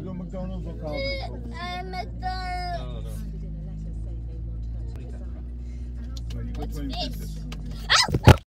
go McDonald's or Cardiff? McDonald's. Well, you got 20 minutes.